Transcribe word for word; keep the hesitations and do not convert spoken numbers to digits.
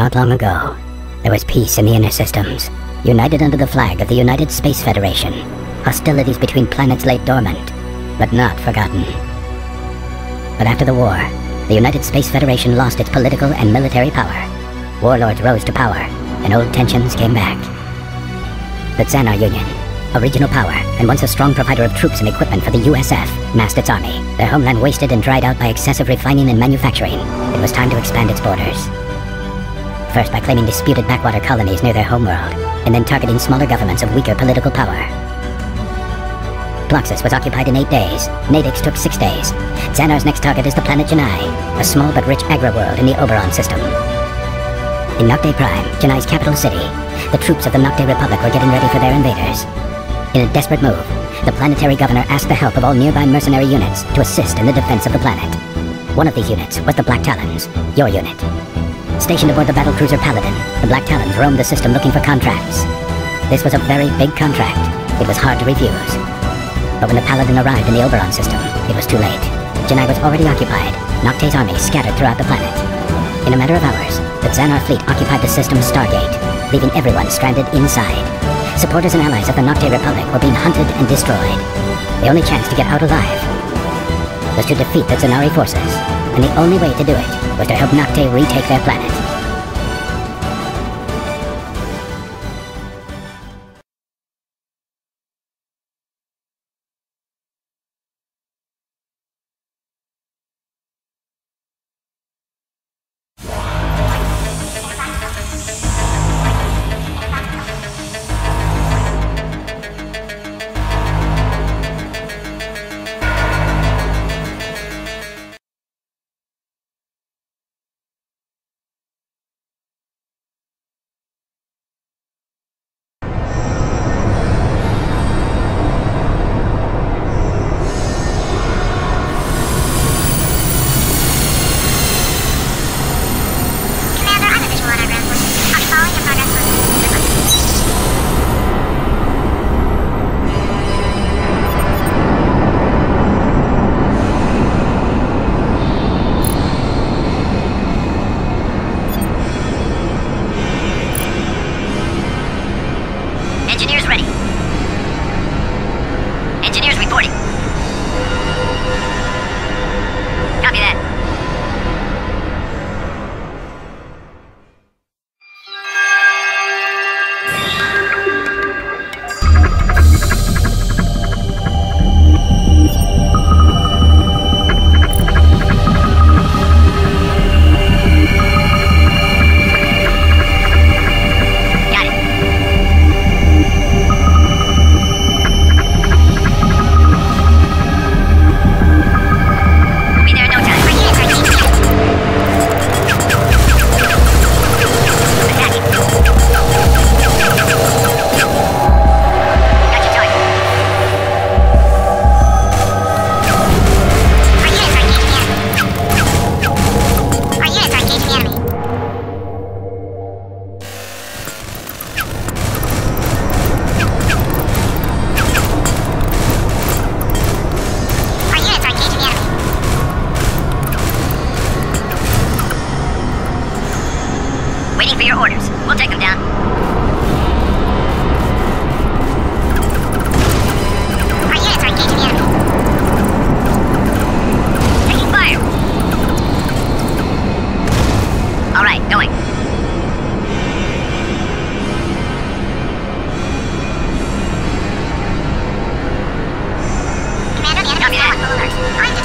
Not long ago, there was peace in the inner systems, united under the flag of the United Space Federation. Hostilities between planets lay dormant, but not forgotten. But after the war, the United Space Federation lost its political and military power. Warlords rose to power, and old tensions came back. The Xanar Union, a regional power and once a strong provider of troops and equipment for the U S F, massed its army, their homeland wasted and dried out by excessive refining and manufacturing. It was time to expand its borders. First by claiming disputed backwater colonies near their homeworld, and then targeting smaller governments of weaker political power. Ploxus was occupied in eight days. Nadix took six days. Xanar's next target is the planet Janai, a small but rich agri-world in the Oberon system. In Nocte Prime, Janai's capital city, the troops of the Nocte Republic were getting ready for their invaders. In a desperate move, the planetary governor asked the help of all nearby mercenary units to assist in the defense of the planet. One of these units was the Black Talons, your unit. Stationed aboard the battlecruiser Paladin, the Black Talons roamed the system looking for contracts. This was a very big contract. It was hard to refuse. But when the Paladin arrived in the Oberon system, it was too late. Janai was already occupied, Nocte's army scattered throughout the planet. In a matter of hours, the Xanar fleet occupied the system's Stargate, leaving everyone stranded inside. Supporters and allies of the Nocte Republic were being hunted and destroyed. The only chance to get out alive was to defeat the Xanari forces, and the only way to do it was to help Nocte retake their planet. Engineers ready. Engineers reporting. Copy that. Waiting for your orders. We'll take them down. Our units are engaging the enemy. Taking fire! Alright, going. Commander, the enemy is now on full alert.